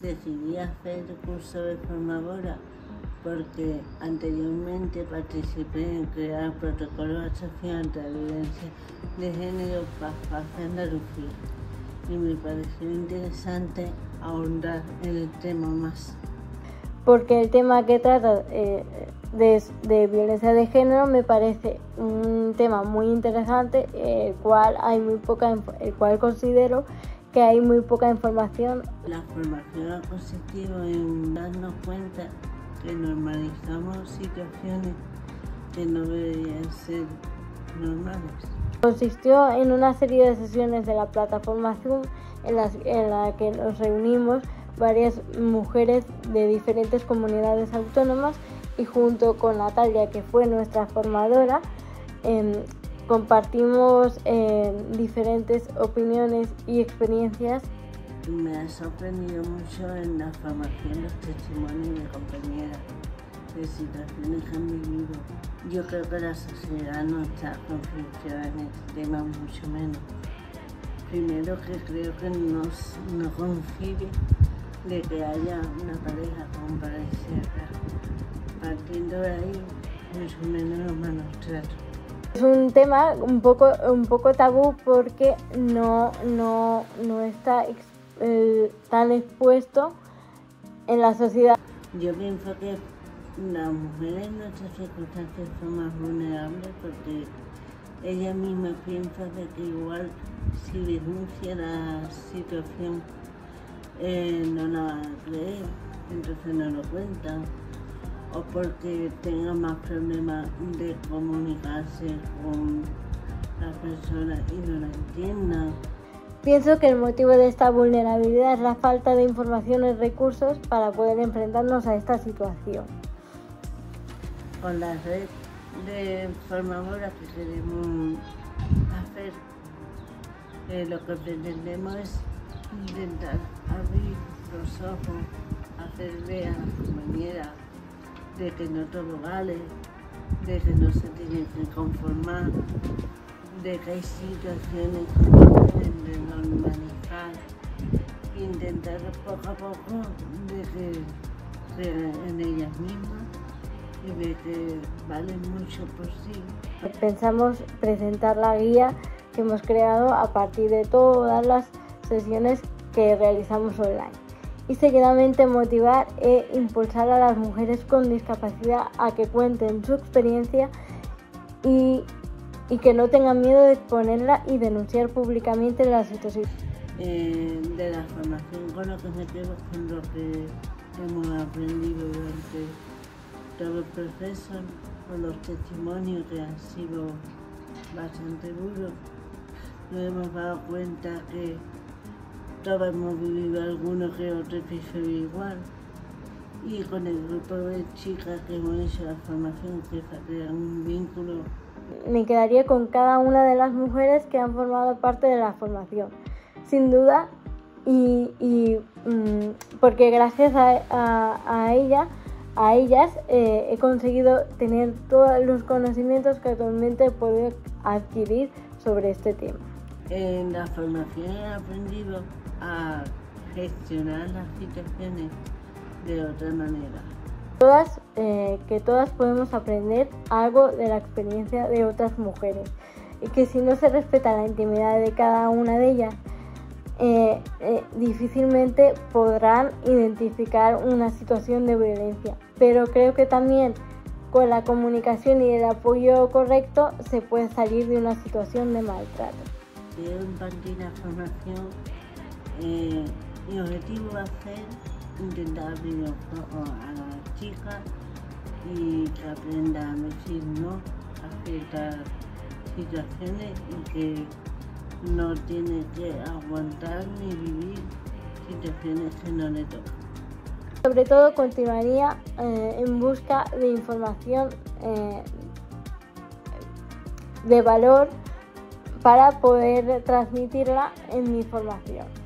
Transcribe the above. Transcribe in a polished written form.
Decidí hacer el curso de formadora porque anteriormente participé en crear protocolos de actuación ante la violencia de género para Andalucía y me pareció interesante ahondar en el tema más. Porque el tema que trata de violencia de género me parece un tema muy interesante, el cual considero que hay muy poca información. La formación ha consistido en darnos cuenta que normalizamos situaciones que no deberían ser normales. Consistió en una serie de sesiones de la plataforma Zoom en la que nos reunimos varias mujeres de diferentes comunidades autónomas y junto con Natalia, que fue nuestra formadora, compartimos diferentes opiniones y experiencias. Me ha sorprendido mucho en la formación los testimonios de compañeras de situaciones que han vivido. Yo creo que la sociedad no está concienciada en este tema, mucho menos. Primero que creo que no concibe de que haya una pareja con pareja. Partiendo de ahí, mucho menos los malos tratos. Es un tema un poco tabú porque no está tan expuesto en la sociedad. Yo pienso que las mujeres en nuestras circunstancias son más vulnerables porque ella misma piensa de que igual si denuncia la situación no la van a creer, entonces no lo cuentan, o porque tengan más problemas de comunicarse con las personas y no la entiendan. Pienso que el motivo de esta vulnerabilidad es la falta de información y recursos para poder enfrentarnos a esta situación. Con la red de formadoras que queremos hacer, lo que pretendemos es intentar abrir los ojos, hacer ver a las compañeras de que no todo vale, de que no se tienen que conformar, de que hay situaciones que no deben de normalizar, intentar poco a poco de que crean en ellas mismas y de que valen mucho por sí. Pensamos presentar la guía que hemos creado a partir de todas las sesiones que realizamos online y seguidamente motivar e impulsar a las mujeres con discapacidad a que cuenten su experiencia y que no tengan miedo de exponerla y denunciar públicamente la situación. De la formación con lo que me quedo con lo que hemos aprendido durante todo el proceso, con los testimonios que han sido bastante duros, nos hemos dado cuenta que todos hemos vivido alguno que otro episodio igual, y con el grupo de chicas que hemos hecho la formación que crean un vínculo. Me quedaría con cada una de las mujeres que han formado parte de la formación, sin duda, porque gracias a ellas he conseguido tener todos los conocimientos que actualmente puedo adquirir sobre este tema. En la formación he aprendido a gestionar las situaciones de otra manera. Que todas podemos aprender algo de la experiencia de otras mujeres y que si no se respeta la intimidad de cada una de ellas, difícilmente podrán identificar una situación de violencia. Pero creo que también con la comunicación y el apoyo correcto se puede salir de una situación de maltrato. Quiero impartir la formación. Mi objetivo va a ser intentar abrir los ojos a las chicas y que aprendan a decir no a ciertas situaciones y que no tienen que aguantar ni vivir situaciones que no les tocan. Sobre todo continuaría en busca de información de valor para poder transmitirla en mi formación.